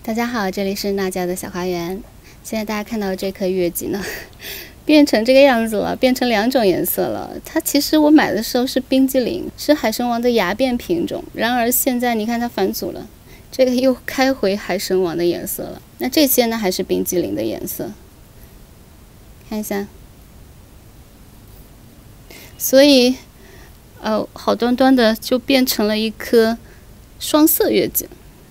大家好，这里是娜家的小花园。现在大家看到这颗月季呢，变成这个样子了，变成2种颜色了。它其实我买的时候是冰激凌，是海参王的芽变品种。然而现在你看它返祖了，这个又开回海参王的颜色了。那这些呢还是冰激凌的颜色，看一下。所以，好端端的就变成了一颗双色月季。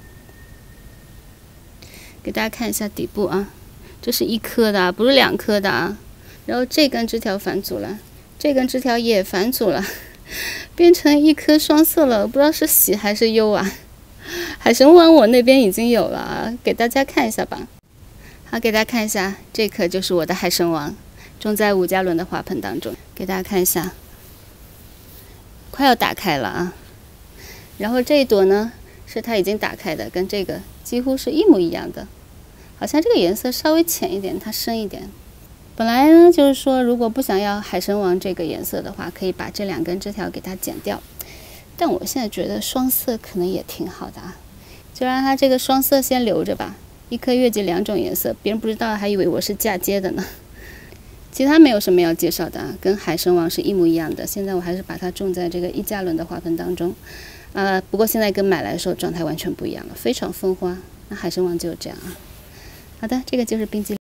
给大家看一下底部啊，这是1颗的，不是2颗的啊。然后这根枝条返祖了，这根枝条也返祖了，变成1颗双色了，不知道是喜还是忧啊。海参王我那边已经有了啊，给大家看一下吧。好，给大家看一下，这颗就是我的海参王，种在5加仑的花盆当中。给大家看一下，快要打开了啊。然后这一朵呢，是它已经打开的，跟这个几乎是一模一样的。好像这个颜色稍微浅一点，它深一点。本来呢，就是说如果不想要海参王这个颜色的话，可以把这2根枝条给它剪掉。但我现在觉得双色可能也挺好的啊，就让它这个双色先留着吧。1颗月季2种颜色，别人不知道还以为我是嫁接的呢。其他没有什么要介绍的啊，跟海参王是一模一样的。现在我还是把它种在这个1加仑的花盆当中。不过现在跟买来的时候状态完全不一样了，非常风花。那海参王就是这样啊。好的，这个就是冰激凌。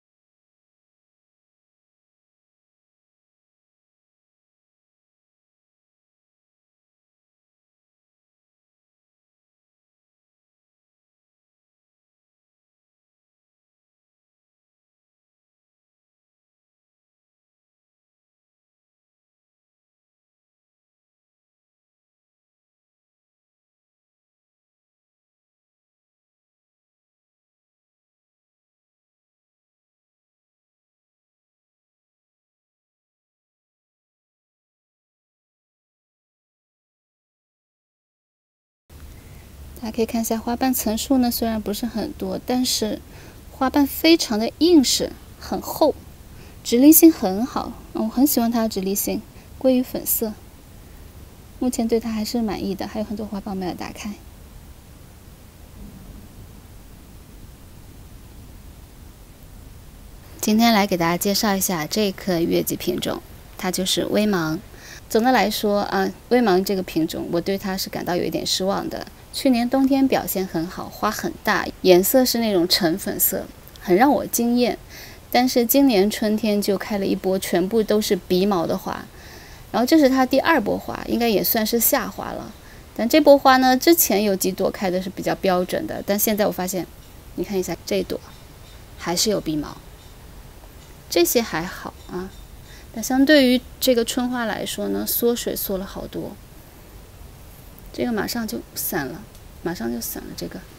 大家可以看一下花瓣层数呢，虽然不是很多，但是花瓣非常的硬实，很厚，直立性很好。我很喜欢它的直立性，归于粉色。目前对它还是满意的，还有很多花苞没有打开。今天来给大家介绍一下这颗月季品种，它就是微芒。总的来说啊，微芒这个品种，我对它是感到有一点失望的。去年冬天表现很好，花很大，颜色是那种橙粉色，很让我惊艳。但是今年春天就开了一波全部都是鼻毛的花，然后这是它第2波花，应该也算是夏花了。但这波花呢，之前有几朵开的是比较标准的，但现在我发现，你看一下这一朵，还是有鼻毛，这些还好啊。但相对于这个春花来说呢，缩水缩了好多。这个马上就散了，马上就散了。这个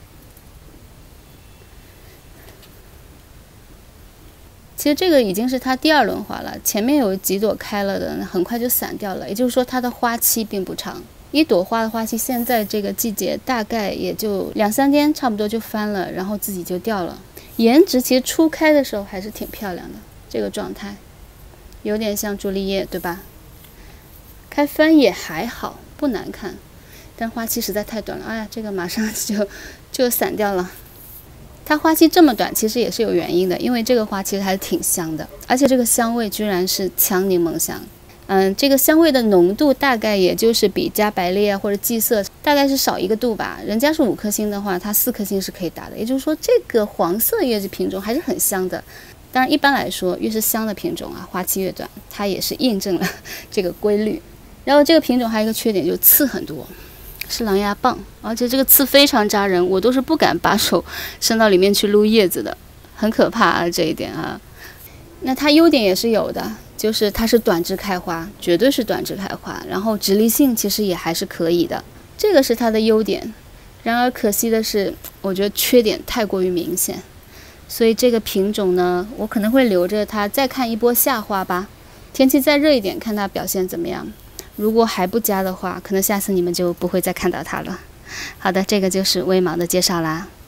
其实这个已经是它第2轮花了，前面有几朵开了的，很快就散掉了。也就是说，它的花期并不长。1朵花的花期，现在这个季节大概也就2、3天，差不多就翻了，然后自己就掉了。颜值其实初开的时候还是挺漂亮的，这个状态有点像朱丽叶，对吧？开翻也还好，不难看。但花期实在太短了，哎呀，这个马上就散掉了。它花期这么短，其实也是有原因的，因为这个花其实还是挺香的，而且这个香味居然是羟柠檬香。这个香味的浓度大概也就是比加白列啊或者寄色大概是少1个度吧。人家是5颗星的话，它4颗星是可以打的。也就是说，这个黄色月季品种还是很香的。当然，一般来说，越是香的品种啊，花期越短，它也是印证了这个规律。然后这个品种还有一个缺点，就是刺很多。是狼牙棒，而且这个刺非常扎人，我都是不敢把手伸到里面去撸叶子的，很可怕啊这一点啊。那它优点也是有的，就是它是短枝开花，绝对是短枝开花，然后直立性其实也还是可以的，这个是它的优点。然而可惜的是，我觉得缺点太过于明显，所以这个品种呢，我可能会留着它再看一波夏花吧，天气再热一点，看它表现怎么样。如果还不佳的话，可能下次你们就不会再看到它了。好的，这个就是微芒的介绍啦。